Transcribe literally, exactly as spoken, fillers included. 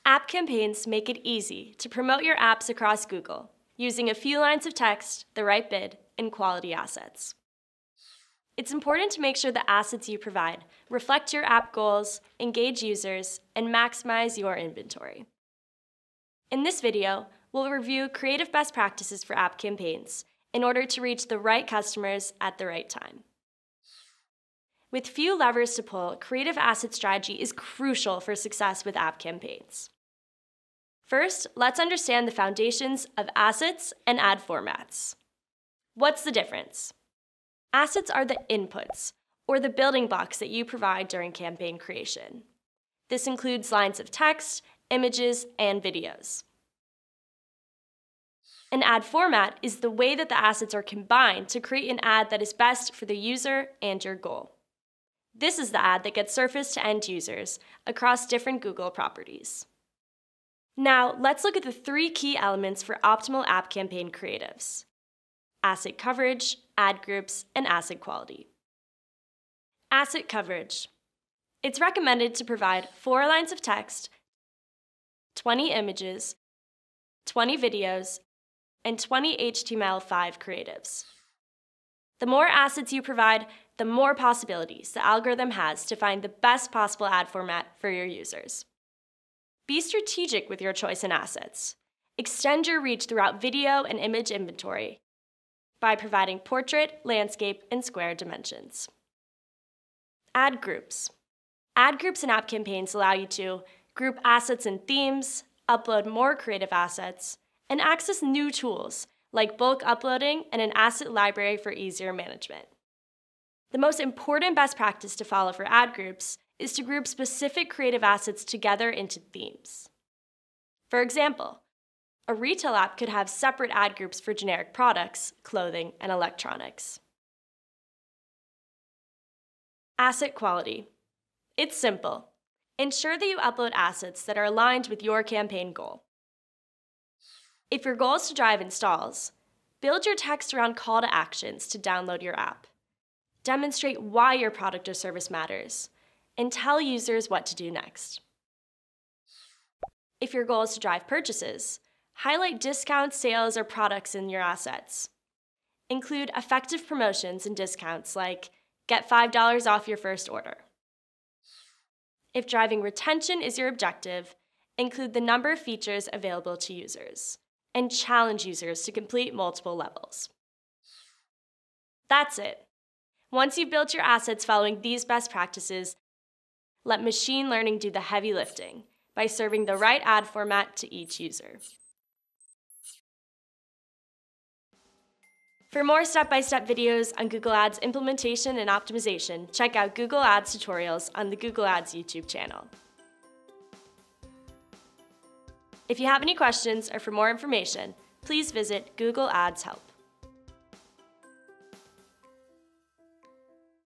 App campaigns make it easy to promote your apps across Google using a few lines of text, the right bid, and quality assets. It's important to make sure the assets you provide reflect your app goals, engage users, and maximize your inventory. In this video, we'll review creative best practices for app campaigns in order to reach the right customers at the right time. With few levers to pull, creative asset strategy is crucial for success with app campaigns. First, let's understand the foundations of assets and ad formats. What's the difference? Assets are the inputs, or the building blocks that you provide during campaign creation. This includes lines of text, images, and videos. An ad format is the way that the assets are combined to create an ad that is best for the user and your goal. This is the ad that gets surfaced to end users across different Google properties. Now, let's look at the three key elements for optimal app campaign creatives: asset coverage, ad groups, and asset quality. Asset coverage. It's recommended to provide four lines of text, twenty images, twenty videos, and twenty H T M L five creatives. The more assets you provide, the more possibilities the algorithm has to find the best possible ad format for your users. Be strategic with your choice in assets. Extend your reach throughout video and image inventory by providing portrait, landscape, and square dimensions. Ad groups. Ad groups in app campaigns allow you to group assets and themes, upload more creative assets, and access new tools like bulk uploading and an asset library for easier management. The most important best practice to follow for ad groups is to group specific creative assets together into themes. For example, a retail app could have separate ad groups for generic products, clothing, and electronics. Asset quality. It's simple. Ensure that you upload assets that are aligned with your campaign goal. If your goal is to drive installs, build your text around call to actions to download your app. Demonstrate why your product or service matters, and tell users what to do next. If your goal is to drive purchases, highlight discounts, sales, or products in your assets. Include effective promotions and discounts like get five dollars off your first order. If driving retention is your objective, include the number of features available to users, and challenge users to complete multiple levels. That's it. Once you've built your assets following these best practices, let machine learning do the heavy lifting by serving the right ad format to each user. For more step-by-step videos on Google Ads implementation and optimization, check out Google Ads tutorials on the Google Ads YouTube channel. If you have any questions or for more information, please visit Google Ads Help.